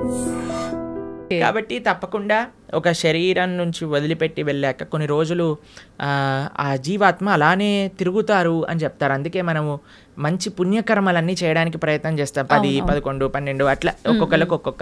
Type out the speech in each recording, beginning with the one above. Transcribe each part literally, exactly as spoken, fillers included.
కాబట్టి తప్పకుండా ఒక శరీరం నుంచి వదిలిపెట్టి వెళ్ళాక కొన్ని రోజులు ఆ జీవాత్మ అలానే తిరుగుతారు అని చెప్తారు. అందుకే మనము మంచి పుణ్యకర్మలన్నీ చేయడానికి ప్రయత్నం చేస్తాం. పది పదకొండు పన్నెండు అట్లా ఒక్కొక్కరికి ఒక్కొక్క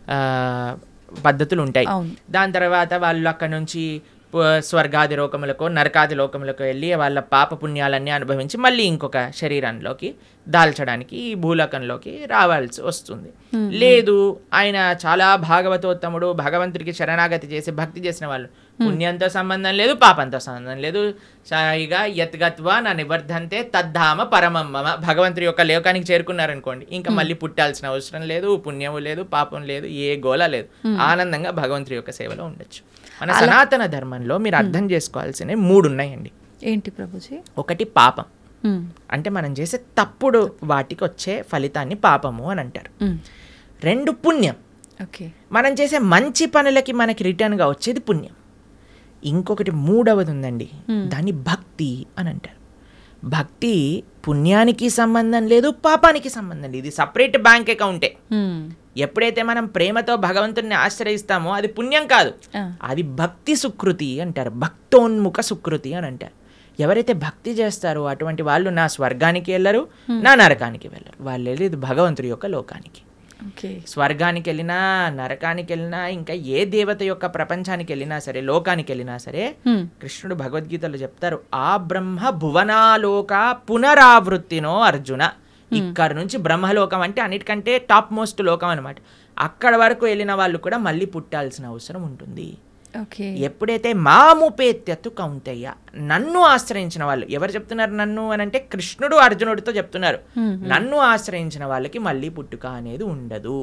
పద్ధతులు ఉంటాయి. దాని తర్వాత వాళ్ళు అక్కడ నుంచి స్వర్గాది లోకములకు నరకాది లోకములకు వెళ్ళి వాళ్ళ పాప పుణ్యాలన్నీ అనుభవించి మళ్ళీ ఇంకొక శరీరంలోకి దాల్చడానికి ఈ భూలోకంలోకి రావాల్సి వస్తుంది. లేదు ఆయన చాలా భాగవతోత్తముడు, భగవంతుడికి శరణాగతి చేసి భక్తి చేసిన వాళ్ళు పుణ్యంతో సంబంధం లేదు, పాపంతో సంబంధం లేదు, సాయిగా యత్గత్వా నా నివర్ధంతే తద్ధామ పరమమ్మ భగవంతుడి యొక్క లోకానికి చేరుకున్నారనుకోండి, ఇంకా మళ్ళీ పుట్టాల్సిన అవసరం లేదు, పుణ్యము లేదు, పాపం లేదు, ఏ గోల లేదు, ఆనందంగా భగవంతుడి యొక్క సేవలో ఉండొచ్చు. మన సనాతన ధర్మంలో మీరు అర్థం చేసుకోవాల్సినవి మూడు ఉన్నాయండి. ఏంటి ప్రభుజీ? ఒకటి పాపం, అంటే మనం చేసే తప్పుడు వాటికి వచ్చే ఫలితాన్ని పాపము అని అంటారు. రెండు పుణ్యం, మనం చేసే మంచి పనులకి మనకి రిటర్న్గా వచ్చేది పుణ్యం. ఇంకొకటి మూడవది ఉందండి, దాన్ని భక్తి అని అంటారు. భక్తి పుణ్యానికి సంబంధం లేదు, పాపానికి సంబంధం లేదు, ఇది సపరేట్ బ్యాంక్ అకౌంటే. ఎప్పుడైతే మనం ప్రేమతో భగవంతుడిని ఆశ్రయిస్తామో అది పుణ్యం కాదు, అది భక్తి సుకృతి అంటారు, భక్తోన్ముఖ సుకృతి అని అంటారు. ఎవరైతే భక్తి చేస్తారో అటువంటి వాళ్ళు నా స్వర్గానికి వెళ్ళరు, నా నరకానికి వెళ్ళరు, వాళ్ళు వెళ్ళేది భగవంతుడి యొక్క లోకానికి. స్వర్గానికి వెళ్ళినా, నరకానికి వెళ్ళినా, ఇంకా ఏ దేవత యొక్క ప్రపంచానికి వెళ్ళినా సరే, లోకానికి వెళ్ళినా సరే, కృష్ణుడు భగవద్గీతలో చెప్తారు, ఆ బ్రహ్మ భువనాలోక పునరావృత్తినో అర్జున. ఇక్కడ నుంచి బ్రహ్మలోకం అంటే అన్నిటికంటే టాప్ మోస్ట్ లోకం అనమాట. అక్కడ వరకు వెళ్ళిన వాళ్ళు కూడా మళ్ళీ పుట్టాల్సిన అవసరం ఉంటుంది. ఎప్పుడైతే మాముపేత్యత్తు కౌంతయ్య, నన్ను ఆశ్రయించిన వాళ్ళు, ఎవరు చెప్తున్నారు నన్ను అని అంటే కృష్ణుడు అర్జునుడితో చెప్తున్నారు, నన్ను ఆశ్రయించిన వాళ్ళకి మళ్ళీ పుట్టుక అనేది ఉండదు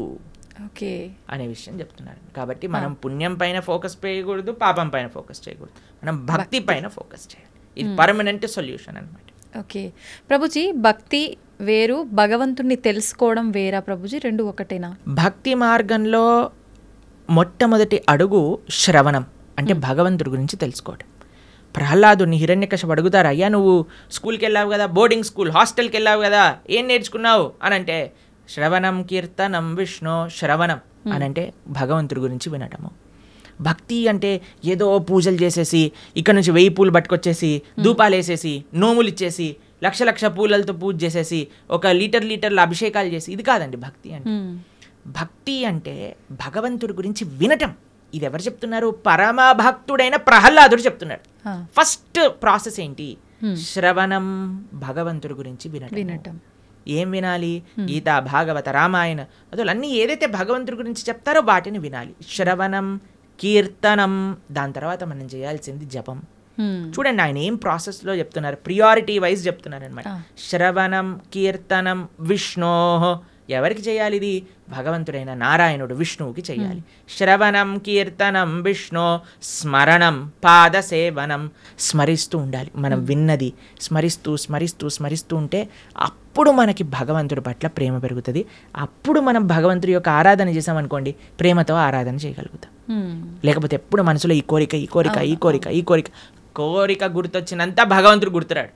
అనే విషయం చెప్తున్నారు. కాబట్టి మనం పుణ్యం పైన ఫోకస్ చేయకూడదు, పాపం పైన ఫోకస్ చేయకూడదు, మనం భక్తి పైన ఫోకస్ చేయాలి. ఇది పర్మనెంట్ సొల్యూషన్ అనమాట. ఓకే ప్రభుజీ, భక్తి వేరు, భగవంతుణ్ణి తెలుసుకోవడం వేరా ప్రభుజీ? రెండు ఒకటేనా? భక్తి మార్గంలో మొట్టమొదటి అడుగు శ్రవణం, అంటే భగవంతుడి గురించి తెలుసుకోవడం. ప్రహ్లాదుని హిరణ్యకశిపుడు అడుగుతారు, అయ్యా నువ్వు స్కూల్కి వెళ్ళావు కదా, బోర్డింగ్ స్కూల్ హాస్టల్కి వెళ్ళావు కదా, ఏం నేర్చుకున్నావు అని అంటే, శ్రవణం కీర్తనం విష్ణు, శ్రవణం అని అంటే భగవంతుడి గురించి వినటము. భక్తి అంటే ఏదో పూజలు చేసేసి ఇక్కడ నుంచి వెయ్యి పూలు పట్టుకొచ్చేసి ధూపాలు వేసేసి నోములు ఇచ్చేసి లక్ష లక్ష పూలతో పూజ చేసేసి ఒక లీటర్ లీటర్ల అభిషేకాలు చేసి, ఇది కాదండి భక్తి అంటే. భక్తి అంటే భగవంతుడి గురించి వినటం. ఇది ఎవరు చెప్తున్నారు? పరమ భక్తుడైన ప్రహ్లాదుడు చెప్తున్నాడు. ఫస్ట్ ప్రాసెస్ ఏంటి? శ్రవణం, భగవంతుడి గురించి వినటం. ఏం వినాలి? గీత, భాగవత, రామాయణ అసలు అన్నీ ఏదైతే భగవంతుడి గురించి చెప్తారో వాటిని వినాలి. శ్రవణం, కీర్తనం, దాని తర్వాత మనం చేయాల్సింది జపం. చూడండి ఆయన ఏం ప్రాసెస్లో చెప్తున్నారు, ప్రియారిటీ వైజ్ చెప్తున్నారు అనమాట. శ్రవణం, కీర్తనం, విష్ణో, ఎవరికి చేయాలి ఇది? భగవంతుడైన నారాయణుడు విష్ణువుకి చేయాలి. శ్రవణం, కీర్తనం, విష్ణు, స్మరణం, పాద సేవనం, స్మరిస్తూ ఉండాలి. మనం విన్నది స్మరిస్తూ స్మరిస్తూ స్మరిస్తూ ఉంటే అప్పుడు మనకి భగవంతుడి పట్ల ప్రేమ పెరుగుతుంది. అప్పుడు మనం భగవంతుడి యొక్క ఆరాధన చేసామనుకోండి, ప్రేమతో ఆరాధన చేయగలుగుతాం. లేకపోతే ఎప్పుడు మనసులో ఈ కోరిక ఈ కోరిక ఈ కోరిక ఈ కోరిక కోరిక గుర్తొచ్చినంత భగవంతుడు గుర్తురాడు.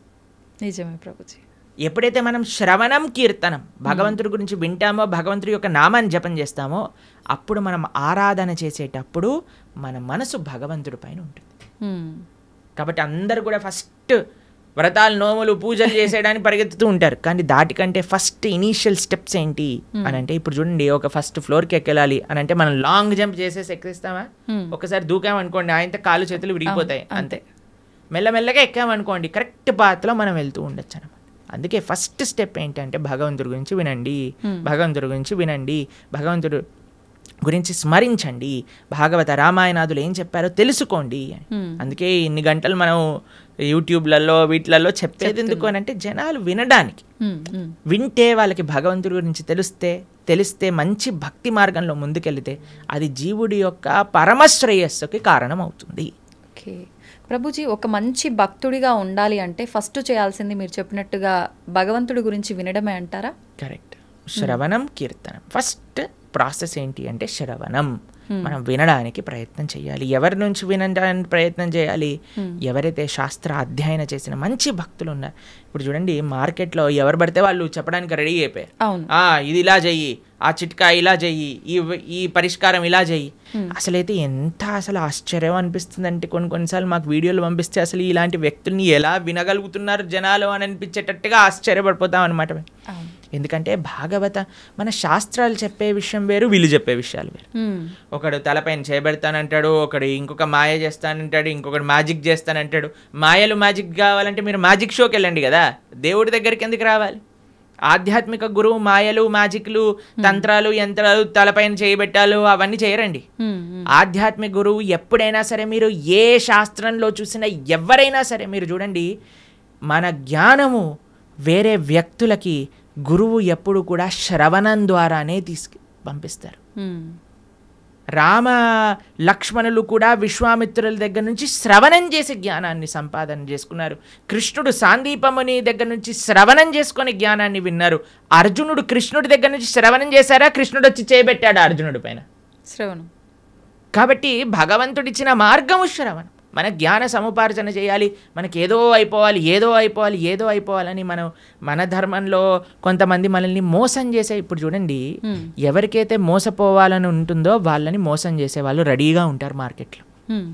నిజమే ప్రభుజీ. ఎప్పుడైతే మనం శ్రవణం, కీర్తనం, భగవంతుడి గురించి వింటామో, భగవంతుడి యొక్క నామాన్ని జపం చేస్తామో, అప్పుడు మనం ఆరాధన చేసేటప్పుడు మన మనసు భగవంతుడి పైన ఉంటుంది. కాబట్టి అందరూ కూడా ఫస్ట్ వ్రతాలు, నోములు, పూజలు చేసేయడానికి పరిగెత్తుతూ ఉంటారు. కానీ దాటికంటే ఫస్ట్ ఇనీషియల్ స్టెప్స్ ఏంటి అని అంటే, ఇప్పుడు చూడండి, ఒక ఫస్ట్ ఫ్లోర్కి ఎక్కెళ్ళాలి అని అంటే మనం లాంగ్ జంప్ చేసేసి ఎక్కిస్తామా? ఒకసారి దూకామనుకోండి, ఆయనతో కాలు చేతులు విడిగిపోతాయి, అంతే. మెల్లమెల్లగా ఎక్కామనుకోండి, కరెక్ట్ పాత్లో మనం వెళ్తూ ఉండొచ్చు అనమాట. అందుకే ఫస్ట్ స్టెప్ ఏంటంటే భగవంతుడి గురించి వినండి, భగవంతుడి గురించి వినండి, భగవంతుడు గురించి స్మరించండి, భాగవత రామాయణాదులు ఏం చెప్పారో తెలుసుకోండి. అందుకే ఇన్ని గంటలు మనం యూట్యూబ్లలో వీటిలలో చెప్పేది ఎందుకు అని అంటే, జనాలు వినడానికి. వింటే వాళ్ళకి భగవంతుడి గురించి తెలిస్తే తెలిస్తే మంచి భక్తి మార్గంలో ముందుకెళ్తే అది జీవుడి యొక్క పరమశ్రేయస్సుకి కారణం అవుతుంది. ఓకే ప్రభుజీ, ఒక మంచి భక్తుడిగా ఉండాలి అంటే ఫస్ట్ చేయాల్సింది మీరు చెప్పినట్టుగా భగవంతుడి గురించి వినడమే అంటారా? కరెక్ట్. శ్రవణం, కీర్తనం. ఫస్ట్ ప్రాసెస్ ఏంటి అంటే శ్రవణం. మనం వినడానికి ప్రయత్నం చేయాలి. ఎవరి నుంచి వినడానికి ప్రయత్నం చేయాలి? ఎవరైతే శాస్త్ర అధ్యయనం చేసిన మంచి భక్తులు ఉన్నారు. ఇప్పుడు చూడండి, మార్కెట్లో ఎవరు పడితే వాళ్ళు చెప్పడానికి రెడీ అయిపోయారు. ఇది ఇలా చెయ్యి, ఆ చిట్కా ఇలా చెయ్యి, ఈ ఈ పరిష్కారం ఇలా చెయ్యి. అసలైతే ఎంత అసలు ఆశ్చర్యం అనిపిస్తుంది అంటే కొన్ని కొన్నిసార్లు మాకు వీడియోలు పంపిస్తే అసలు ఇలాంటి వ్యక్తుల్ని ఎలా వినగలుగుతున్నారు జనాలు అని అనిపించేటట్టుగా ఆశ్చర్యపడిపోతాం అనమాట. ఎందుకంటే భాగవత మన శాస్త్రాలు చెప్పే విషయం వేరు, వీళ్ళు చెప్పే విషయాలు వేరు. ఒకడు తలపైన చేయబెడతానంటాడు, ఒకడు ఇంకొక మాయ చేస్తానంటాడు, ఇంకొకడు మ్యాజిక్ చేస్తానంటాడు. మాయలు మ్యాజిక్ కావాలంటే మీరు మ్యాజిక్ షోకి వెళ్ళండి కదా, దేవుడి దగ్గరికి ఎందుకు రావాలి? ఆధ్యాత్మిక గురువు మాయలు, మ్యాజిక్లు, తంత్రాలు, యంత్రాలు, తలపైన చేయబెట్టాలు అవన్నీ చేయరండి. ఆధ్యాత్మిక గురువు ఎప్పుడైనా సరే మీరు ఏ శాస్త్రంలో చూసినా ఎవరైనా సరే మీరు చూడండి, మన జ్ఞానము వేరే వ్యక్తులకి గురువు ఎప్పుడు కూడా శ్రవణం ద్వారానే తీసుకు పంపిస్తారు. రామ లక్ష్మణులు కూడా విశ్వామిత్రుల దగ్గర నుంచి శ్రవణం చేసి జ్ఞానాన్ని సంపాదన చేసుకున్నారు. కృష్ణుడు సాందీపముని దగ్గర నుంచి శ్రవణం చేసుకొని జ్ఞానాన్ని విన్నారు. అర్జునుడు కృష్ణుడి దగ్గర నుంచి శ్రవణం చేశారా, కృష్ణుడు వచ్చి చేయబెట్టాడు అర్జునుడి పైన శ్రవణం. కాబట్టి భగవంతుడిచ్చిన మార్గము శ్రవణం. మన జ్ఞాన సముపార్జన చేయాలి, మనకి ఏదో అయిపోవాలి ఏదో అయిపోవాలి ఏదో అయిపోవాలని మనం మన ధర్మంలో కొంతమంది మనల్ని మోసం చేసే, ఇప్పుడు చూడండి ఎవరికైతే మోసపోవాలని ఉంటుందో వాళ్ళని మోసం చేసే వాళ్ళు రెడీగా ఉంటారు మార్కెట్లో.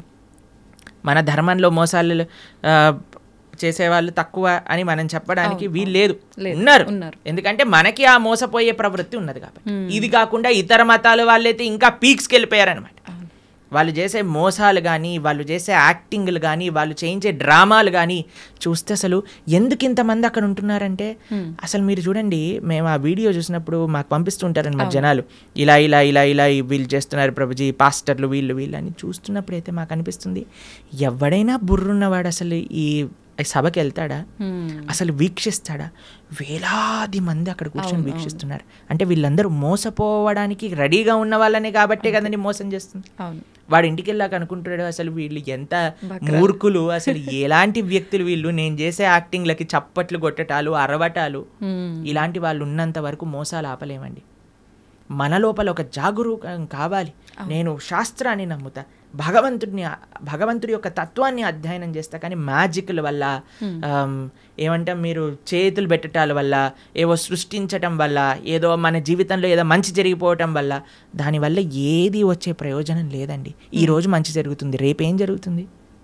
మన ధర్మంలో మోసాలు చేసేవాళ్ళు తక్కువ అని మనం చెప్పడానికి వీలు లేదు, ఉన్నారు. ఎందుకంటే మనకి ఆ మోసపోయే ప్రవృత్తి ఉన్నది కాబట్టి. ఇది కాకుండా ఇతర మతాల వాళ్ళైతే ఇంకా పీక్స్కి వెళ్ళిపోయారనమాట. వాళ్ళు చేసే మోసాలు కానీ, వాళ్ళు చేసే యాక్టింగ్లు కానీ, వాళ్ళు చేయించే డ్రామాలు కానీ చూస్తే అసలు ఎందుకు ఇంతమంది అక్కడ ఉంటున్నారంటే, అసలు మీరు చూడండి, మేము ఆ వీడియో చూసినప్పుడు మాకు పంపిస్తుంటారనమాట జనాలు, ఇలా ఇలా ఇలా ఇలా వీళ్ళు చేస్తున్నారు ప్రభుజీ, పాస్టర్లు వీళ్ళు వీళ్ళు అని చూస్తున్నప్పుడు అయితే మాకు అనిపిస్తుంది, ఎవడైనా బుర్రున్నవాడు అసలు ఈ సభకి వెళ్తాడా, అసలు వీక్షిస్తాడా? వేలాది మంది అక్కడ కూర్చొని వీక్షిస్తున్నారు అంటే వీళ్ళందరూ మోసపోవడానికి రెడీగా ఉన్న వాళ్ళనే కాబట్టే కదండి మోసం చేస్తుంది. వాడు ఇంటికి వెళ్ళాక అనుకుంటాడు, అసలు వీళ్ళు ఎంత మూర్ఖులు, అసలు ఎలాంటి వ్యక్తులు వీళ్ళు, నేను చేసే యాక్టింగ్లకి చప్పట్లు కొట్టటాలు, అరవటాలు, ఇలాంటి వాళ్ళు ఉన్నంత వరకు మోసాలు ఆపలేమండి. మన లోపల ఒక జాగరూకం కావాలి. నేను శాస్త్రాన్ని నమ్ముతా, భగవంతుడిని భగవంతుడి యొక్క తత్వాన్ని అధ్యయనం చేస్తా, కానీ మ్యాజిక్ల వల్ల ఏమంటాం మీరు చేతులు పెట్టటాల వల్ల, ఏవో సృష్టించటం వల్ల, ఏదో మన జీవితంలో ఏదో మంచి జరిగిపోవటం వల్ల, దానివల్ల ఏది వచ్చే ప్రయోజనం లేదండి. ఈరోజు మంచి జరుగుతుంది, రేపేం జరుగుతుంది?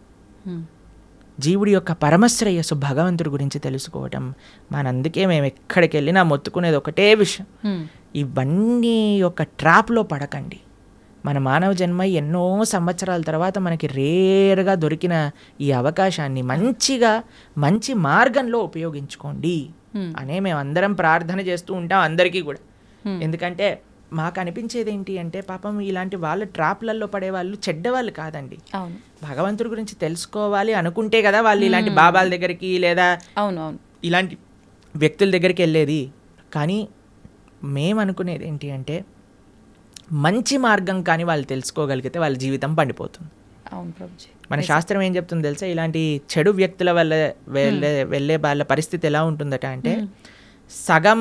జీవుడి యొక్క పరమశ్రేయస్సు భగవంతుడి గురించి తెలుసుకోవటం మనందుకే మేము ఎక్కడికి వెళ్ళినా మొత్తుకునేది ఒకటే విషయం, ఇవన్నీ ఒక ట్రాప్లో పడకండి. మన మానవ జన్మ ఎన్నో సంవత్సరాల తర్వాత మనకి రేర్గా దొరికిన ఈ అవకాశాన్ని మంచిగా మంచి మార్గంలో ఉపయోగించుకోండి అనే మేము అందరం ప్రార్థన చేస్తూ ఉంటాం అందరికీ కూడా. ఎందుకంటే మాకు అనిపించేది ఏంటి అంటే, పాపం ఇలాంటి వాళ్ళ ట్రాప్లలో పడే వాళ్ళు చెడ్డవాళ్ళు కాదండి. భగవంతుడి గురించి తెలుసుకోవాలి అనుకుంటే కదా వాళ్ళు ఇలాంటి బాబాల దగ్గరికి లేదా ఇలాంటి వ్యక్తుల దగ్గరికి వెళ్ళేది. కానీ మేము అనుకునేది ఏంటి అంటే, మంచి మార్గం కానీ వాళ్ళు తెలుసుకోగలిగితే వాళ్ళ జీవితం పండిపోతుంది. మన శాస్త్రం ఏం చెప్తుంది తెలుసా, ఇలాంటి చెడు వ్యక్తుల వల్ల వెళ్ళే వెళ్ళే వాళ్ళ పరిస్థితి ఎలా ఉంటుందట అంటే, సగం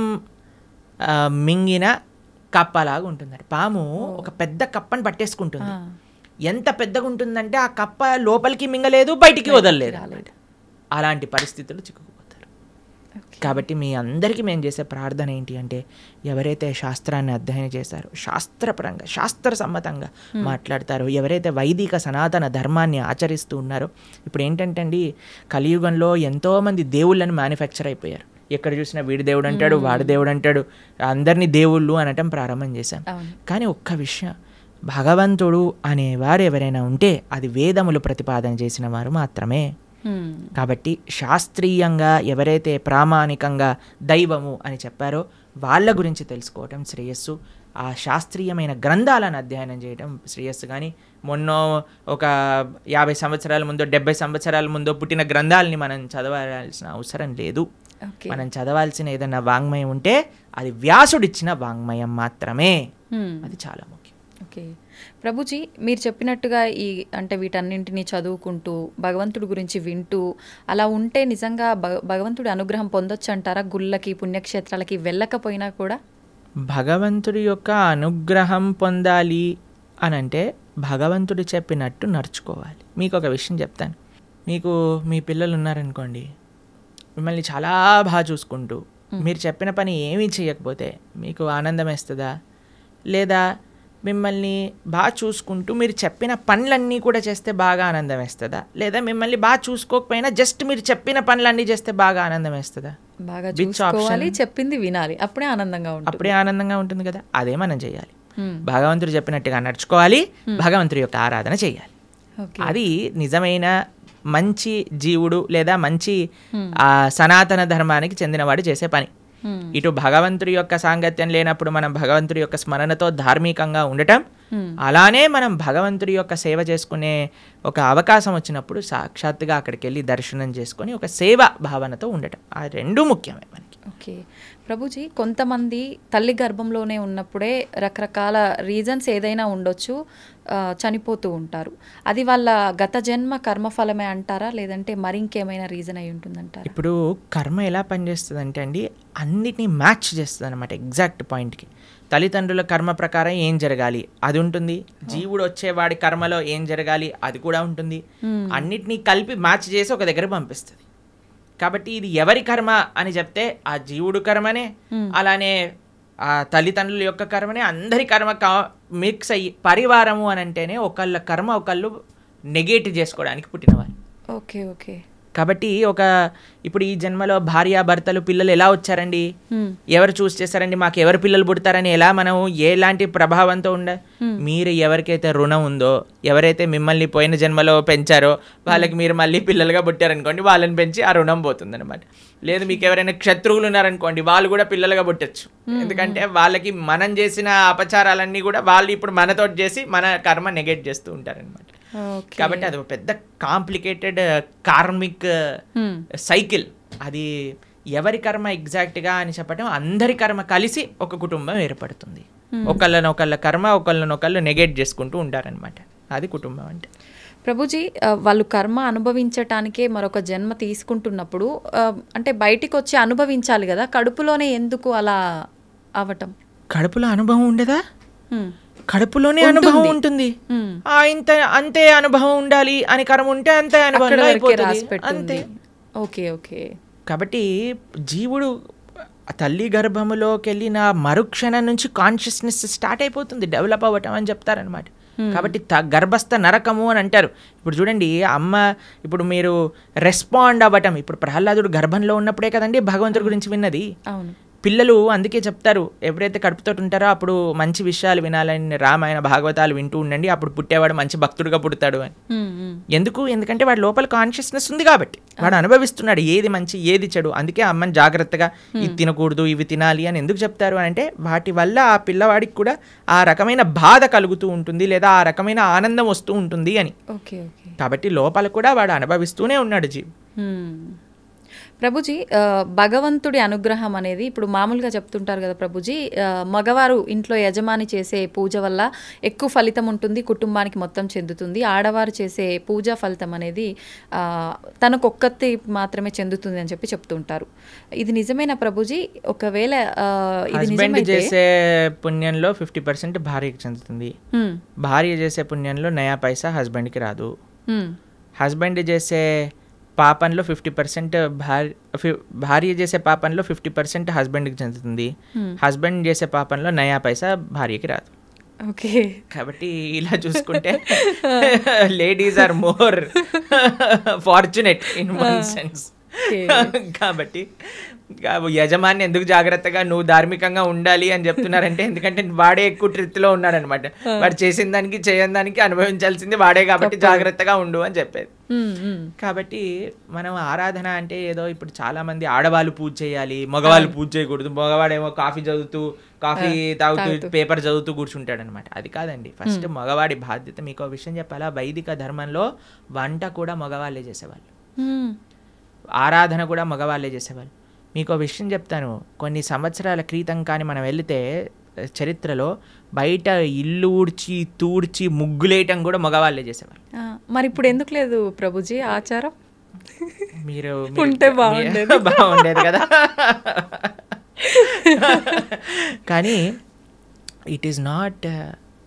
మింగిన కప్పలాగా ఉంటుందట. పాము ఒక పెద్ద కప్పని పట్టేసుకుంటుంది. ఎంత పెద్దగా ఉంటుందంటే ఆ కప్ప లోపలికి మింగలేదు, బయటికి వదలలేదు. అలాంటి పరిస్థితులు చిక్కుకుపోతారు. కాబట్టి మీ అందరికీ మేము చేసే ప్రార్థన ఏంటి అంటే, ఎవరైతే శాస్త్రాన్ని అధ్యయనం చేశారో, శాస్త్రపరంగా శాస్త్ర సమ్మతంగా మాట్లాడతారో, ఎవరైతే వైదిక సనాతన ధర్మాన్ని ఆచరిస్తూ ఉన్నారో, ఇప్పుడు ఏంటంటే అండి, కలియుగంలో ఎంతోమంది దేవుళ్ళని మ్యానుఫ్యాక్చర్ అయిపోయారు. ఎక్కడ చూసినా వీడి దేవుడు అంటాడు, వాడి దేవుడు అంటాడు, అందరినీ దేవుళ్ళు అనటం ప్రారంభం చేశాం. కానీ ఒక్క విషయం, భగవంతుడు అనేవారు ఎవరైనా ఉంటే అది వేదములు ప్రతిపాదన చేసిన వారు మాత్రమే. కాబట్టి శాస్త్రీయంగా ఎవరైతే ప్రామాణికంగా దైవము అని చెప్పారో వాళ్ళ గురించి తెలుసుకోవటం శ్రేయస్సు. ఆ శాస్త్రీయమైన గ్రంథాలను అధ్యయనం చేయడం శ్రేయస్సు. కానీ మొన్న ఒక యాభై సంవత్సరాల ముందో డెబ్బై సంవత్సరాల ముందో పుట్టిన గ్రంథాలని మనం చదవాల్సిన అవసరం లేదు. మనం చదవాల్సిన ఏదైనా వాంగ్మయం ఉంటే అది వ్యాసుడిచ్చిన వాంగ్మయం మాత్రమే. అది చాలా ముఖ్యం. ఓకే ప్రభుజీ, మీరు చెప్పినట్టుగా ఈ అంటే వీటన్నింటినీ చదువుకుంటూ భగవంతుడి గురించి వింటూ అలా ఉంటే నిజంగా భగవంతుడి అనుగ్రహం పొందొచ్చు అంటారా? గుళ్ళకి పుణ్యక్షేత్రాలకి వెళ్ళకపోయినా కూడా భగవంతుడి యొక్క అనుగ్రహం పొందాలి అని అంటే భగవంతుడు చెప్పినట్టు నడుచుకోవాలి. మీకు ఒక విషయం చెప్తాను. మీకు మీ పిల్లలు ఉన్నారనుకోండి, మిమ్మల్ని చాలా బాగా చూసుకుంటూ మీరు చెప్పిన పని ఏమీ చేయకపోతే మీకు ఆనందం వేస్తుందా? లేదా మిమ్మల్ని బాగా చూసుకుంటూ మీరు చెప్పిన పనులన్నీ కూడా చేస్తే బాగా ఆనందం వేస్తుందా? లేదా మిమ్మల్ని బాగా చూసుకోకపోయినా జస్ట్ మీరు చెప్పిన పనులన్నీ చేస్తే బాగా ఆనందం వేస్తుందా? బాగా చూసుకోవాలి, చెప్పింది వినాలి, అప్పుడే ఆనందంగా ఉంటుంది. అప్పుడే ఆనందంగా ఉంటుంది కదా. అదే మనం చేయాలి. భగవంతుడు చెప్పినట్టుగా నడుచుకోవాలి, భగవంతుడి యొక్క ఆరాధన చేయాలి. అది నిజమైన మంచి జీవుడు లేదా మంచి సనాతన ధర్మానికి చెందినవాడు చేసే పని. ఇటు భగవంతుడి యొక్క సాంగత్యం లేనప్పుడు మనం భగవంతుడి యొక్క స్మరణతో ధార్మికంగా ఉండటం, అలానే మనం భగవంతుడి యొక్క సేవ చేసుకునే ఒక అవకాశం వచ్చినప్పుడు సాక్షాత్తుగా అక్కడికి వెళ్ళి దర్శనం చేసుకొని ఒక సేవ భావనతో ఉండటం, ఆ రెండు ముఖ్యమే మనకి. ఓకే ప్రభుజీ, కొంతమంది తల్లి గర్భంలోనే ఉన్నప్పుడే రకరకాల రీజన్స్ ఏదైనా ఉండొచ్చు, చనిపోతూ ఉంటారు. అది వాళ్ళ గత జన్మ కర్మఫలమే అంటారా, లేదంటే మరి ఇంకేమైనా రీజన్ అయి ఉంటుందంటారా? ఇప్పుడు కర్మ ఎలా పనిచేస్తుంది అంటే అండి, అన్నిటినీ మ్యాచ్ చేస్తుంది అనమాట ఎగ్జాక్ట్ పాయింట్కి. తల్లిదండ్రుల కర్మ ప్రకారం ఏం జరగాలి అది ఉంటుంది, జీవుడు వచ్చేవాడి కర్మలో ఏం జరగాలి అది కూడా ఉంటుంది. అన్నిటినీ కలిపి మ్యాచ్ చేసి ఒక దగ్గర పంపిస్తుంది. కాబట్టి ఇది ఎవరి కర్మ అని చెప్తే ఆ జీవుడు కర్మనే, అలానే ఆ తల్లిదండ్రుల యొక్క కర్మనే, అందరి కర్మ మిక్స్ అయ్యి పరివారము అని అంటేనే ఒకళ్ళ కర్మ ఒకళ్ళు నెగేట్ చేసుకోవడానికి పుట్టినవారు. ఓకే ఓకే కాబట్టి ఒక ఇప్పుడు ఈ జన్మలో భార్య భర్తలు పిల్లలు ఎలా వచ్చారండి, ఎవరు చూస్ చేశారండి, మాకు ఎవరు పిల్లలు పుడతారని ఎలా మనం ఎలాంటి ప్రభావంతో ఉండ, మీరు ఎవరికైతే రుణం ఉందో, ఎవరైతే మిమ్మల్ని పోయిన జన్మలో పెంచారో వాళ్ళకి మీరు మళ్ళీ పిల్లలుగా పుట్టారనుకోండి, వాళ్ళని పెంచి ఆ రుణం పోతుంది అనమాట. లేదు మీకు ఎవరైనా శత్రువులు ఉన్నారనుకోండి, వాళ్ళు కూడా పిల్లలుగా పుట్టచ్చు. ఎందుకంటే వాళ్ళకి మనం చేసిన అపచారాలన్నీ కూడా వాళ్ళు ఇప్పుడు మనతో చేసి మన కర్మ నెగెట్ చేస్తూ ఉంటారనమాట. కాబట్టి అది ఒక పెద్ద కాంప్లికేటెడ్ కార్మిక్ సైకిల్. అది ఎవరి కర్మ ఎగ్జాక్ట్గా అని చెప్పడం, అందరి కర్మ కలిసి ఒక కుటుంబం ఏర్పడుతుంది. ఒకళ్ళని ఒకళ్ళ కర్మ ఒకళ్ళని ఒకళ్ళు నెగెట్ చేసుకుంటూ ఉంటారనమాట. అది కుటుంబం అంటే. ప్రభుజీ, వాళ్ళు కర్మ అనుభవించటానికే మరొక జన్మ తీసుకుంటున్నప్పుడు అంటే బయటికి వచ్చి అనుభవించాలి కదా, కడుపులోనే ఎందుకు అలా అవటం? కడుపులో అనుభవం ఉండదా? కడుపులోనే అనుభవం ఉంటుంది. ఇంత అంతే అనుభవం ఉండాలి అని కర్మ ఉంటే అంతే అనుభవం అంతే. ఓకే ఓకే కాబట్టి జీవుడు తల్లి గర్భములోకి వెళ్ళిన మరుక్షణం నుంచి కాన్షియస్నెస్ స్టార్ట్ అయిపోతుంది, డెవలప్ అవ్వటం అని చెప్తారనమాట. కాబట్టి త గర్భస్థ నరకము అని అంటారు. ఇప్పుడు చూడండి, అమ్మ ఇప్పుడు మీరు రెస్పాండ్ అవ్వటం, ఇప్పుడు ప్రహ్లాదుడు గర్భంలో ఉన్నప్పుడే కదండి భగవంతుడి గురించి విన్నది. అవును, పిల్లలు అందుకే చెప్తారు, ఎప్పుడైతే కడుపుతో ఉంటారో అప్పుడు మంచి విషయాలు వినాలని, రామాయణ భాగవతాలు వింటూ ఉండండి, అప్పుడు పుట్టేవాడు మంచి భక్తుడుగా పుడతాడు అని. ఎందుకు? ఎందుకంటే వాడి లోపల కాన్షియస్నెస్ ఉంది కాబట్టి, వాడు అనుభవిస్తున్నాడు ఏది మంచి ఏది చెడు. అందుకే అమ్మని జాగ్రత్తగా ఇది తినకూడదు ఇవి తినాలి అని ఎందుకు చెప్తారు అని అంటే, వాటి వల్ల ఆ పిల్లవాడికి కూడా ఆ రకమైన బాధ కలుగుతూ ఉంటుంది, లేదా ఆ రకమైన ఆనందం వస్తూ ఉంటుంది అని. కాబట్టి లోపల కూడా వాడు అనుభవిస్తూనే ఉన్నాడు జీవి. ప్రభుజీ, భగవంతుడి అనుగ్రహం అనేది ఇప్పుడు మామూలుగా చెప్తుంటారు కదా ప్రభుజీ, మగవారు ఇంట్లో యజమాని చేసే పూజ వల్ల ఎక్కువ ఫలితం ఉంటుంది, కుటుంబానికి మొత్తం చెందుతుంది. ఆడవారు చేసే పూజా ఫలితం అనేది తనకు ఒక్కతి మాత్రమే చెందుతుంది అని చెప్పి చెప్తుంటారు. ఇది నిజమేనా ప్రభుజీ? ఒకవేళ ఇది నిజమైతే చేసే పుణ్యంలో ఫిఫ్టీ పర్సెంట్ భార్యకి చెందుతుంది, భార్య చేసే పుణ్యంలో నయా పైసా హస్బెండ్కి రాదు. హస్బెండ్ చేసే పాపంలో ఫిఫ్టీ పర్సెంట్ భార్య భార్య చేసే పాపంలో ఫిఫ్టీ పర్సెంట్ హస్బెండ్కి చెందుతుంది, హస్బెండ్ చేసే పాపంలో నయా పైసా భార్యకి రాదు. ఓకే, కాబట్టి ఇలా చూసుకుంటే ladies are more fortunate in one sense. కాబట్టి యజమాని ఎందుకు జాగ్రత్తగా నువ్వు ధార్మికంగా ఉండాలి అని చెప్తున్నారంటే, ఎందుకంటే వాడే ఎక్కువ ట్రిత్లో ఉన్నాడనమాట. వాడు చేసిన దానికి చేయని దానికి అనుభవించాల్సింది వాడే, కాబట్టి జాగ్రత్తగా ఉండు అని చెప్పేది. కాబట్టి మనం ఆరాధన అంటే ఏదో ఇప్పుడు చాలా మంది ఆడవాళ్ళు పూజ చేయాలి, మగవాళ్ళు పూజ చేయకూడదు, మగవాడేమో కాఫీ చదువుతూ కాఫీ తాగుతూ పేపర్ చదువుతూ కూర్చుంటాడు అనమాట. అది కాదండి. ఫస్ట్ మగవాడి బాధ్యత. మీకు విషయం చెప్పాలా, వైదిక ధర్మంలో వంట కూడా మగవాళ్ళే చేసేవాళ్ళు, ఆరాధన కూడా మగవాళ్ళే చేసేవాళ్ళు. మీకు విషయం చెప్తాను, కొన్ని సంవత్సరాల క్రితం కానీ మనం వెళితే చరిత్రలో బయట ఇల్లు ఊడ్చి తూడ్చి ముగ్గులేయటం కూడా మగవాళ్ళే చేసేవాళ్ళు. మరి ఇప్పుడు ఎందుకు లేదు ప్రభుజీ ఆచారం? మీరు ఉంటే బాగుండేది బాగుండేది కదా. కానీ ఇట్ ఈస్ నాట్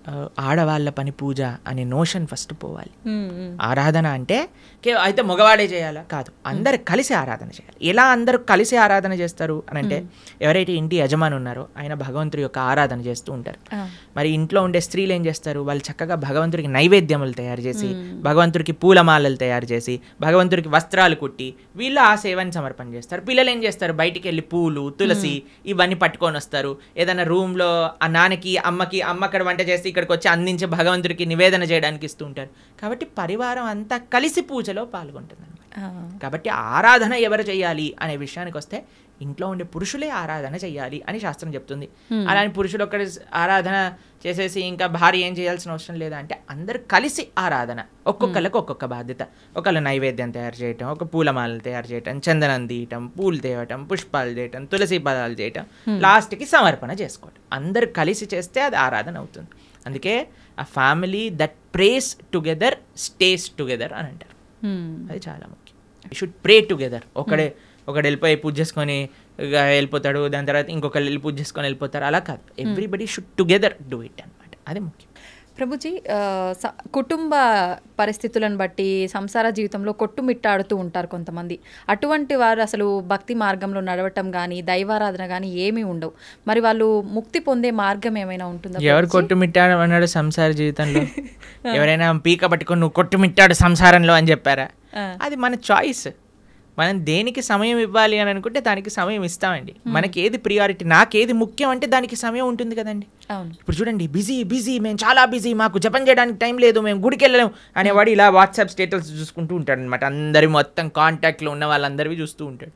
ఆడవాళ్ళ పని పూజ అనే నోషన్ ఫస్ట్ పోవాలి. ఆరాధన అంటే కే అయితే మగవాడే చేయాలా కాదు, అందరు కలిసి ఆరాధన చేయాలి. ఎలా అందరూ కలిసి ఆరాధన చేస్తారు అని అంటే ఎవరైతే ఇంటి యజమాని ఉన్నారో ఆయన భగవంతుడి యొక్క ఆరాధన చేస్తూ ఉంటారు. మరి ఇంట్లో ఉండే స్త్రీలు ఏం చేస్తారు, వాళ్ళు చక్కగా భగవంతుడికి నైవేద్యములు తయారు చేసి, భగవంతుడికి పూలమాలలు తయారు చేసి, భగవంతుడికి వస్త్రాలు కుట్టి వీళ్ళు ఆ సేవని సమర్పణ చేస్తారు. పిల్లలు ఏం చేస్తారు, బయటికి వెళ్ళి పూలు తులసి ఇవన్నీ పట్టుకొని వస్తారు. ఏదైనా రూమ్లో ఆ నాన్నకి అమ్మకి అమ్మ అక్కడ వంట చేసి ఇక్కడికి వచ్చి అందించి భగవంతుడికి నివేదన చేయడానికి ఇస్తూ ఉంటారు. కాబట్టి పరివారం అంతా కలిసి పూజలో పాల్గొంటుంది అనమాట. కాబట్టి ఆరాధన ఎవరు చేయాలి అనే విషయానికి వస్తే ఇంట్లో ఉండే పురుషులే ఆరాధన చెయ్యాలి అని శాస్త్రం చెప్తుంది. అలానే పురుషులు ఒక్కడి ఆరాధన చేసేసి ఇంకా భార్య ఏం చేయాల్సిన అవసరం లేదా అంటే అందరు కలిసి ఆరాధన, ఒక్కొక్కరికి ఒక్కొక్క బాధ్యత. ఒకళ్ళు నైవేద్యం తయారు చేయటం, ఒక పూలమాలలు తయారు చేయటం, చందనం తీయటం, పూలు తేవటం, పుష్పాలు చేయటం, తులసి పదాలు చేయటం, లాస్ట్కి సమర్పణ చేసుకోవటం. అందరు కలిసి చేస్తే అది ఆరాధన అవుతుంది. అందుకే ఆ family that prays together stays together అని అంటారు. అది చాలా ముఖ్యం. You should pray together. ఒకడే ఒకడు వెళ్ళిపోయి పూజ చేసుకొని వెళ్ళిపోతాడు, దాని తర్వాత ఇంకొకరు వెళ్ళి పూజ చేసుకొని వెళ్ళిపోతారు, అలా కాదు. Everybody should together do it అనమాట. అది ముఖ్యం. ప్రభుజీ, కుటుంబ పరిస్థితులను బట్టి సంసార జీవితంలో కొట్టుమిట్టాడుతూ ఉంటారు కొంతమంది. అటువంటి వారు అసలు భక్తి మార్గంలో నడవటం కానీ దైవారాధన కానీ ఏమీ ఉండవు. మరి వాళ్ళు ముక్తి పొందే మార్గం ఏమైనా ఉంటుందా? ఎవరు కొట్టుమిట్టాడు అన్నాడు సంసార జీవితంలో? ఎవరైనా పీక పట్టుకొని నువ్వు కొట్టుమిట్టాడు సంసారంలో అని చెప్పారా? అది మన చాయిస్. మనం దేనికి సమయం ఇవ్వాలి అని అనుకుంటే దానికి సమయం ఇస్తామండి. మనకి ఏది ప్రియారిటీ, నాకేది ముఖ్యం అంటే దానికి సమయం ఉంటుంది కదండి. ఇప్పుడు చూడండి, బిజీ బిజీ మేము చాలా బిజీ, మాకు జపం చేయడానికి టైం లేదు, మేము గుడికి వెళ్ళలేము అనేవాడు ఇలా వాట్సాప్ స్టేటస్ చూసుకుంటూ ఉంటాడు అనమాట. అందరి మొత్తం కాంటాక్ట్లో ఉన్న వాళ్ళందరివి చూస్తూ ఉంటాడు.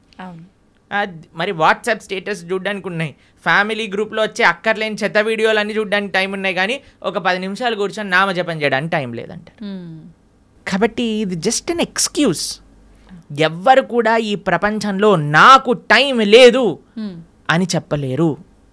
మరి వాట్సాప్ స్టేటస్ చూడడానికి ఉన్నాయి, ఫ్యామిలీ గ్రూప్లో వచ్చే అక్కర్లేని చెత్త వీడియోలు అన్నీ చూడడానికి టైం ఉన్నాయి, కానీ ఒక పది నిమిషాలు కూర్చొని నామ జపం చేయడానికి టైం లేదంటారు. కాబట్టి ఇది జస్ట్ అన్ ఎక్స్క్యూజ్. ఎవ్వరు కూడా ఈ ప్రపంచంలో నాకు టైం లేదు అని చెప్పలేరు.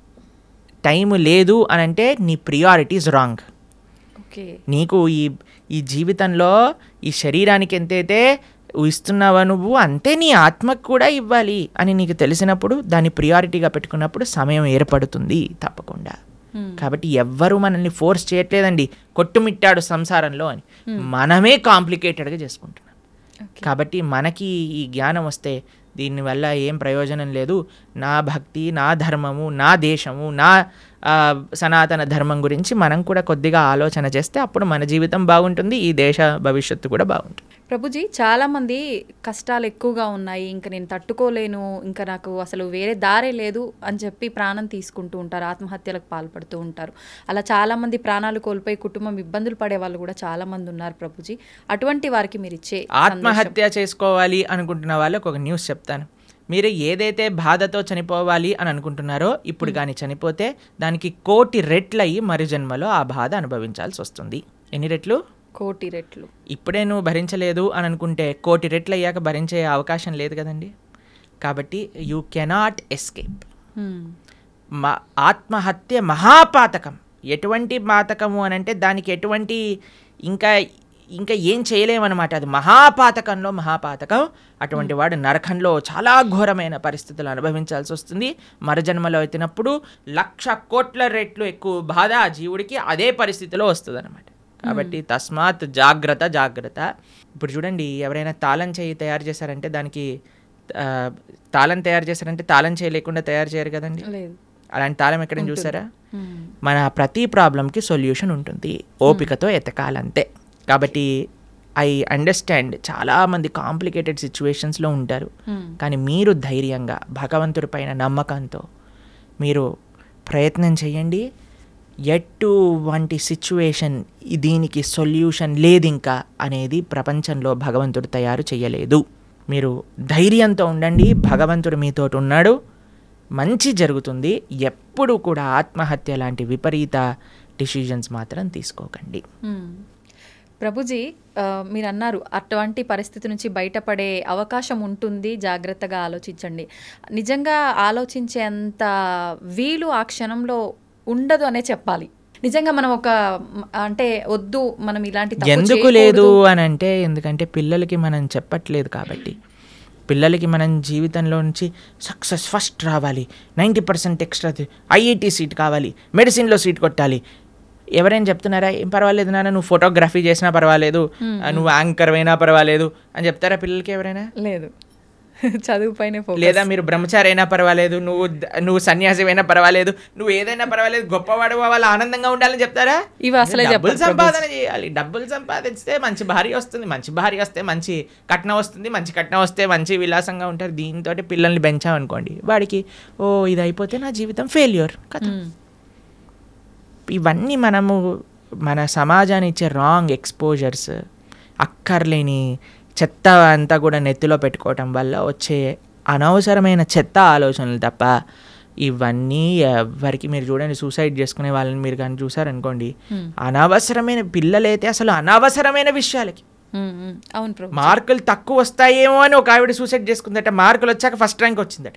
టైం లేదు అని అంటే నీ ప్రియారిటీస్ రాంగ్. నీకు ఈ ఈ జీవితంలో ఈ శరీరానికి ఎంతైతే ఇస్తున్నావా నువ్వు, అంతే నీ ఆత్మకు కూడా ఇవ్వాలి అని నీకు తెలిసినప్పుడు దాన్ని ప్రియారిటీగా పెట్టుకున్నప్పుడు సమయం ఏర్పడుతుంది తప్పకుండా. కాబట్టి ఎవ్వరూ మనల్ని ఫోర్స్ చేయట్లేదండి కొట్టుమిట్టాడు సంసారంలో అని. మనమే కాంప్లికేటెడ్గా చేసుకుంటున్నాం. కాబట్టి మనకి ఈ జ్ఞానం వస్తే దీనివల్ల ఏం ప్రయోజనం లేదు. నా భక్తి, నా ధర్మము, నా దేశము, నా సనాతన ధర్మం గురించి మనం కూడా కొద్దిగా ఆలోచన చేస్తే అప్పుడు మన జీవితం బాగుంటుంది, ఈ దేశ భవిష్యత్తు కూడా బాగుంటుంది. ప్రభుజీ, చాలామంది కష్టాలు ఎక్కువగా ఉన్నాయి, ఇంకా నేను తట్టుకోలేను, ఇంకా నాకు అసలు వేరే దారే లేదు అని చెప్పి ప్రాణం తీసుకుంటూ ఉంటారు, ఆత్మహత్యలకు పాల్పడుతూ ఉంటారు. అలా చాలామంది ప్రాణాలు కోల్పోయి కుటుంబం ఇబ్బందులు పడే వాళ్ళు కూడా చాలామంది ఉన్నారు. ప్రభుజీ, అటువంటి వారికి మీరు ఇచ్చే ఆత్మహత్య చేసుకోవాలి అనుకుంటున్న వాళ్ళకి ఒక న్యూస్ చెప్తాను. మీరు ఏదైతే బాధతో చనిపోవాలి అని అనుకుంటున్నారో ఇప్పుడు కానీ చనిపోతే దానికి కోటి రెట్లయ్యి మరి జన్మలో ఆ బాధ అనుభవించాల్సి వస్తుంది. ఎన్ని రెట్లు? కోటి రెట్లు. ఇప్పుడే నువ్వు భరించలేదు అని అనుకుంటే కోటి రెట్లు అయ్యాక భరించే అవకాశం లేదు కదండి. కాబట్టి యూ కెనాట్ ఎస్కేప్. మా ఆత్మహత్య మహాపాతకం. ఎటువంటి పాతకము అని అంటే దానికి ఎటువంటి ఇంకా ఇంకా ఏం చేయలేమన్నమాట. అది మహాపాతకంలో మహాపాతకం. అటువంటి వాడు నరకంలో చాలా ఘోరమైన పరిస్థితులు అనుభవించాల్సి వస్తుంది. మరజన్మలో ఎత్తినప్పుడు లక్ష కోట్ల రెట్లు ఎక్కువ బాధ ఆ జీవుడికి అదే పరిస్థితిలో వస్తుంది అనమాట. కాబట్టి తస్మాత్ జాగ్రత్త జాగ్రత్త. ఇప్పుడు చూడండి, ఎవరైనా తాళం చేయి తయారు చేశారంటే దానికి తాళం తయారు చేశారంటే తాళం చేయి లేకుండా తయారు చేయరు కదండి. అలాంటి తాళం ఎక్కడైనా చూసారా? మన ప్రతి ప్రాబ్లంకి సొల్యూషన్ ఉంటుంది, ఓపికతో ఎతకాలంతే. కాబట్టి ఐ అండర్స్టాండ్ చాలామంది కాంప్లికేటెడ్ సిచ్యువేషన్స్లో ఉంటారు, కానీ మీరు ధైర్యంగా భగవంతుడి పైన నమ్మకంతో మీరు ప్రయత్నం చేయండి. ఎటువంటి సిచ్యువేషన్ దీనికి సొల్యూషన్ లేదు ఇంకా అనేది ప్రపంచంలో భగవంతుడు తయారు చేయలేదు. మీరు ధైర్యంతో ఉండండి, భగవంతుడు మీతో ఉన్నాడు, మంచి జరుగుతుంది. ఎప్పుడు కూడా ఆత్మహత్య లాంటి విపరీత డిసిజన్స్ మాత్రం తీసుకోకండి. ప్రభుజీ, మీరు అన్నారు అటువంటి పరిస్థితి నుంచి బయటపడే అవకాశం ఉంటుంది, జాగ్రత్తగా ఆలోచించండి. నిజంగా ఆలోచించేంత వీలు ఆ క్షణంలో ఉండదు అనే చెప్పాలి. నిజంగా మనం ఒక అంటే వద్దు మనం ఇలాంటి ఎందుకు లేదు అని అంటే, ఎందుకంటే పిల్లలకి మనం చెప్పట్లేదు కాబట్టి. పిల్లలకి మనం జీవితంలో నుంచి సక్సెస్ ఫస్ట్ రావాలి, ninety percent extra, IIT seat కావాలి, మెడిసిన్లో సీట్ కొట్టాలి, ఎవరైనా చెప్తున్నారా ఏం పర్వాలేదు నాన్న నువ్వు ఫోటోగ్రఫీ చేసినా పర్వాలేదు, నువ్వు యాంకర్ అయినా పర్వాలేదు అని చెప్తారా పిల్లలకి ఎవరైనా? లేదు, చదువు పైన. లేదా మీరు బ్రహ్మచారి అయినా పర్వాలేదు, నువ్వు నువ్వు సన్యాసి అయినా పర్వాలేదు, నువ్వు ఏదైనా పర్వాలేదు, గొప్పవాడు వాళ్ళు ఆనందంగా ఉండాలని చెప్తారా? ఇవి అసలే డబ్బులు సంపాదన చేయాలి, డబ్బులు సంపాదిస్తే మంచి భార్య వస్తుంది, మంచి భార్య వస్తే మంచి కట్నం వస్తుంది, మంచి కట్నం వస్తే మంచి విలాసంగా ఉంటారు. దీంతో పిల్లల్ని పెంచామనుకోండి, వాడికి ఓ ఇది అయిపోతే నా జీవితం ఫెయిల్యూర్ కదా. ఇవన్నీ మనము మన సమాజాన్ని ఇచ్చే రాంగ్ ఎక్స్పోజర్స్, అక్కర్లేని చెత్త అంతా కూడా నెత్తిలో పెట్టుకోవటం వల్ల వచ్చే అనవసరమైన చెత్త ఆలోచనలు తప్ప ఇవన్నీ ఎవరికి. మీరు చూడండి, సూసైడ్ చేసుకునే వాళ్ళని మీరు కానీ చూసారనుకోండి, అనవసరమైన పిల్లలైతే అసలు అనవసరమైన విషయాలకి అవును మార్కులు తక్కువ వస్తాయేమో అని ఒక ఆవిడ సూసైడ్ చేసుకుందట, మార్కులు వచ్చాక ఫస్ట్ ర్యాంక్ వచ్చిందట.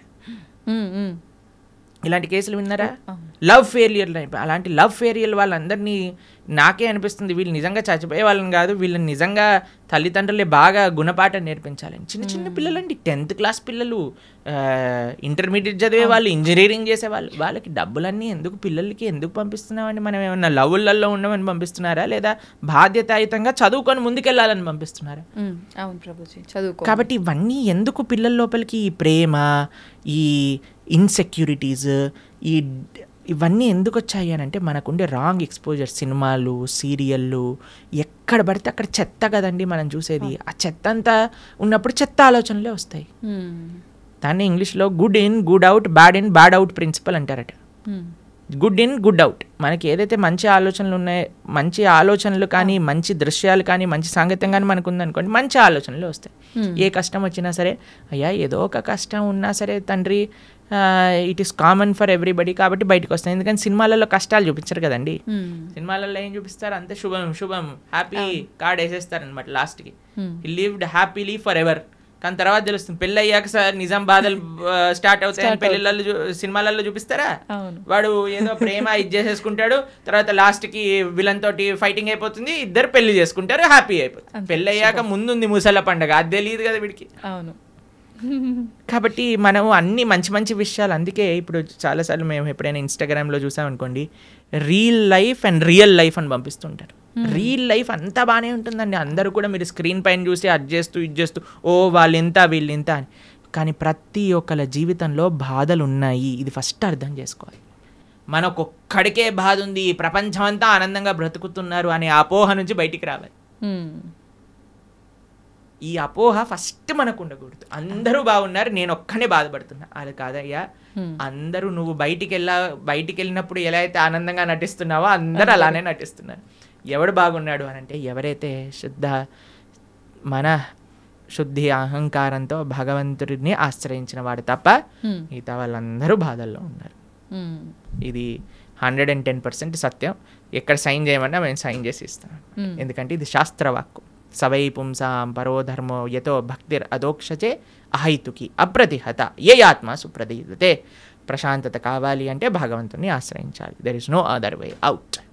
ఇలాంటి కేసులు విన్నారా? లవ్ ఫెయిలియర్, అలాంటి లవ్ ఫెయిలియర్ వాళ్ళందరినీ నాకే అనిపిస్తుంది వీళ్ళు నిజంగా చచ్చిపోయే వాళ్ళని కాదు, వీళ్ళని నిజంగా తల్లిదండ్రులే బాగా గుణపాఠం నేర్పించాలని. చిన్న చిన్న పిల్లలండి, టెన్త్ క్లాస్ పిల్లలు, ఇంటర్మీడియట్ చదివే వాళ్ళు, ఇంజనీరింగ్ చేసేవాళ్ళు, వాళ్ళకి డబ్బులన్నీ ఎందుకు పిల్లలకి ఎందుకు పంపిస్తున్నామండి? మనం ఏమన్నా లవ్వులలో ఉండమని పంపిస్తున్నారా, లేదా బాధ్యతాయుతంగా చదువుకొని ముందుకెళ్ళాలని పంపిస్తున్నారా? అవును ప్రభుజీ, చదువుకో. కాబట్టి ఇవన్నీ ఎందుకు పిల్లల లోపలికి ఈ ప్రేమ, ఈ ఇన్సెక్యూరిటీస్, ఈ ఇవన్నీ ఎందుకు వచ్చాయి అని అంటే మనకుండే రాంగ్ ఎక్స్పోజర్. సినిమాలు, సీరియళ్ళు, ఎక్కడ పడితే అక్కడ చెత్త కదండి మనం చూసేది. ఆ చెత్త అంతా ఉన్నప్పుడు చెత్త ఆలోచనలే వస్తాయి. దాన్ని ఇంగ్లీష్లో good in good out, bad in bad out principle అంటారట. గుడ్ ఇన్ గుడ్ అవుట్, మనకి ఏదైతే మంచి ఆలోచనలు ఉన్నాయో, మంచి ఆలోచనలు కానీ, మంచి దృశ్యాలు కానీ, మంచి సాంగత్యం కానీ మనకు ఉందనుకోండి, మంచి ఆలోచనలు వస్తాయి. ఏ కష్టం వచ్చినా సరే, అయ్యా ఏదో ఒక కష్టం ఉన్నా సరే తండ్రి, it is common for everybody, కాబట్టి బయటకు వస్తాయి. ఎందుకంటే సినిమాలలో కష్టాలు చూపించరు కదండి. సినిమాలలో ఏం చూపిస్తారు? అంతే శుభం శుభం హ్యాపీ కార్డ్ వేసేస్తారు అనమాట లాస్ట్కి. He lived happily forever. కానీ తర్వాత తెలుస్తుంది పెళ్ళి అయ్యాక సార్ నిజాం బాధలు స్టార్ట్ అవుతాయని పెళ్ళిళ్ళలో సినిమాలలో చూపిస్తారా? వాడు ఏదో ప్రేమ ఇది చేసేసుకుంటాడు, తర్వాత లాస్ట్కి విలన్ తోటి ఫైటింగ్ అయిపోతుంది, ఇద్దరు పెళ్లి చేసుకుంటారు, హ్యాపీ అయిపోతుంది. పెళ్ళి అయ్యాక ముందుంది ముసల పండగ, అది తెలియదు కదా వీడికి. అవును. కాబట్టి మనం అన్ని మంచి మంచి విషయాలు, అందుకే ఇప్పుడు చాలాసార్లు మేము ఎప్పుడైనా ఇన్స్టాగ్రామ్లో చూసామనుకోండి, real life and real life అని పంపిస్తుంటారు. రియల్ లైఫ్ అంతా బాగానే ఉంటుందండి, అందరూ కూడా మీరు స్క్రీన్ పైన చూసి అది చేస్తూ ఇది చేస్తూ ఓ వాళ్ళు ఇంత వీళ్ళు ఇంత అని. కానీ ప్రతి ఒక్కళ్ళ జీవితంలో బాధలు ఉన్నాయి, ఇది ఫస్ట్ అర్థం చేసుకోవాలి. మనకొక్కడికే బాధ ఉంది, ప్రపంచం అంతా ఆనందంగా బ్రతుకుతున్నారు అనే అపోహ నుంచి బయటికి రావాలి. ఈ అపోహ ఫస్ట్ మనకు ఉండకూడదు. అందరూ బాగున్నారు, నేను ఒక్కనే బాధపడుతున్నా, అది కాదయ్యా. అందరూ నువ్వు బయటికి వెళ్ళా బయటికి వెళ్ళినప్పుడు ఎలా అయితే ఆనందంగా నటిస్తున్నావో అందరూ అలానే నటిస్తున్నారు. ఎవడు బాగున్నాడు అని అంటే ఎవరైతే శుద్ధ మన శుద్ధి అహంకారంతో భగవంతుడిని ఆశ్రయించిన వాడు తప్ప మిగతా వాళ్ళందరూ బాధల్లో ఉన్నారు. ఇది హండ్రెడ్ అండ్ టెన్ పర్సెంట్ సత్యం. ఎక్కడ సైన్ చేయమన్నా మేము సైన్ చేసి ఇస్తాం, ఎందుకంటే ఇది శాస్త్రవాక్కు. సవై పుంసాం పరోధర్మో యతో భక్తిర్ అదోక్షచే అహైతుకి అప్రతిహత ఏ ఆత్మ సుప్రదీయతే. ప్రశాంతత కావాలి అంటే భగవంతుని ఆశ్రయించాలి. There is no other way out.